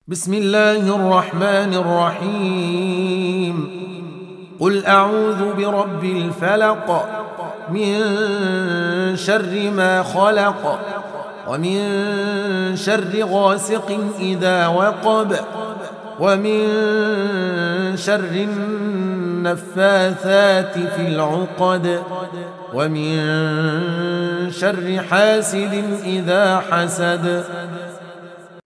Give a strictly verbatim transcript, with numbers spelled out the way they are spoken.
بسم الله الرحمن الرحيم. قل أعوذ برب الفلق من شر ما خلق ومن شر غاسق إذا وقب ومن شر النفاثات في العقد ومن شر حاسد إذا حسد.